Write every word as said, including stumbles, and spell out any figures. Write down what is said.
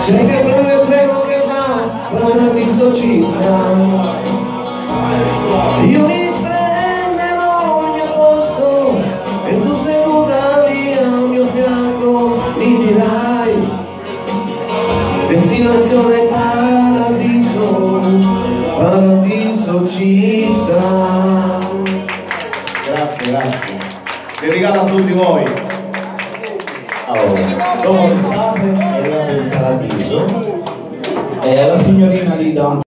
C'è che prende il treno che va Paradiso città. Io mi prenderò il mio posto e tu seduta lì al mio fianco mi dirai destinazione Paradiso, Paradiso città. Grazie, grazie. Vi regalo a tutti voi. Allora, dopo l'estate è arrivato il Paradiso e la signorina lì davanti